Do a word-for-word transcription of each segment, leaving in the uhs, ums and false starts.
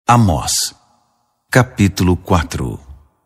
Amós, capítulo quatro.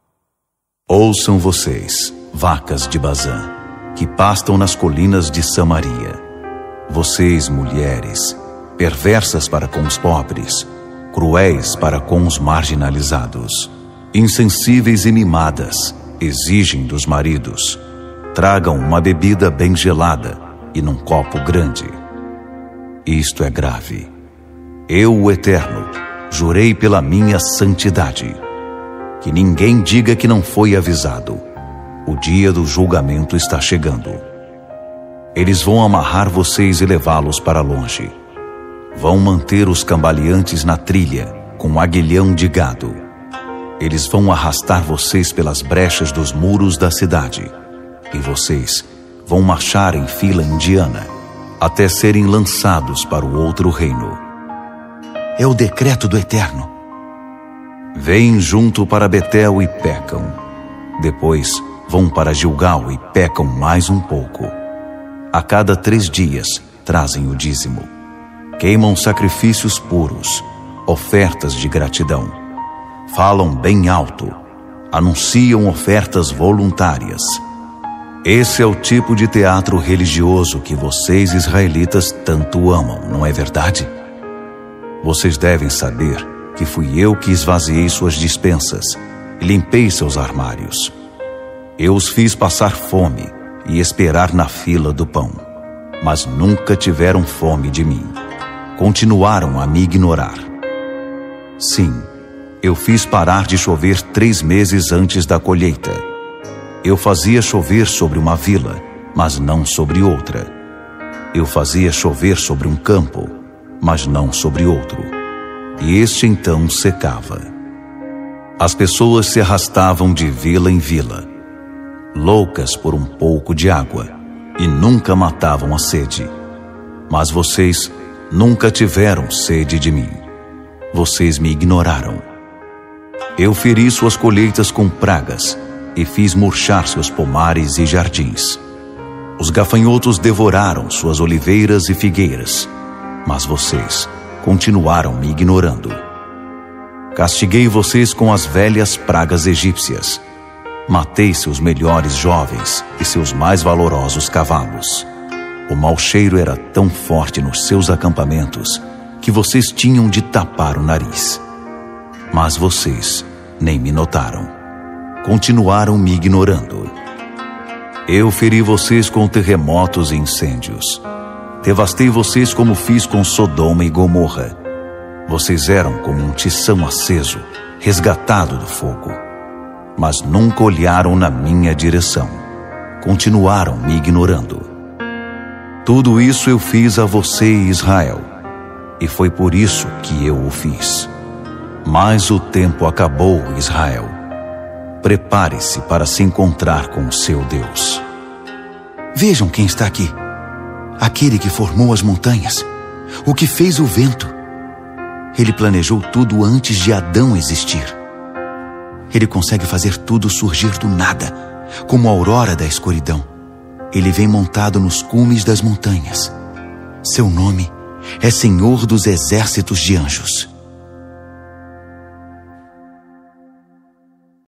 Ouçam vocês, vacas de Bazã, que pastam nas colinas de Samaria. Vocês, mulheres, perversas para com os pobres, cruéis para com os marginalizados, insensíveis e mimadas, exigem dos maridos. Tragam uma bebida bem gelada e num copo grande. Isto é grave. Eu, o Eterno, jurei pela minha santidade. Que ninguém diga que não foi avisado. O dia do julgamento está chegando. Eles vão amarrar vocês e levá-los para longe. Vão manter os cambaleantes na trilha, com um aguilhão de gado. Eles vão arrastar vocês pelas brechas dos muros da cidade. E vocês vão marchar em fila indiana, até serem lançados para o outro reino. É o decreto do Eterno. Vêm junto para Betel e pecam. Depois vão para Gilgal e pecam mais um pouco. A cada três dias trazem o dízimo. Queimam sacrifícios puros, ofertas de gratidão. Falam bem alto, anunciam ofertas voluntárias. Esse é o tipo de teatro religioso que vocês israelitas tanto amam, não é verdade? Vocês devem saber que fui eu que esvaziei suas despensas e limpei seus armários. Eu os fiz passar fome e esperar na fila do pão, mas nunca tiveram fome de mim. Continuaram a me ignorar. Sim, eu fiz parar de chover três meses antes da colheita. Eu fazia chover sobre uma vila, mas não sobre outra. Eu fazia chover sobre um campo, mas não sobre outro. E este então secava. As pessoas se arrastavam de vila em vila, loucas por um pouco de água, e nunca matavam a sede. Mas vocês nunca tiveram sede de mim. Vocês me ignoraram. Eu feri suas colheitas com pragas, e fiz murchar seus pomares e jardins. Os gafanhotos devoraram suas oliveiras e figueiras, mas vocês continuaram me ignorando. Castiguei vocês com as velhas pragas egípcias. Matei seus melhores jovens e seus mais valorosos cavalos. O mau cheiro era tão forte nos seus acampamentos que vocês tinham de tapar o nariz. Mas vocês nem me notaram. Continuaram me ignorando. Eu feri vocês com terremotos e incêndios. Devastei vocês como fiz com Sodoma e Gomorra. Vocês eram como um tição aceso, resgatado do fogo. Mas nunca olharam na minha direção. Continuaram me ignorando. Tudo isso eu fiz a você, Israel, e foi por isso que eu o fiz. Mas o tempo acabou, Israel. Prepare-se para se encontrar com o seu Deus. Vejam quem está aqui. Aquele que formou as montanhas, o que fez o vento. Ele planejou tudo antes de Adão existir. Ele consegue fazer tudo surgir do nada, como a aurora da escuridão. Ele vem montado nos cumes das montanhas. Seu nome é Senhor dos Exércitos de Anjos.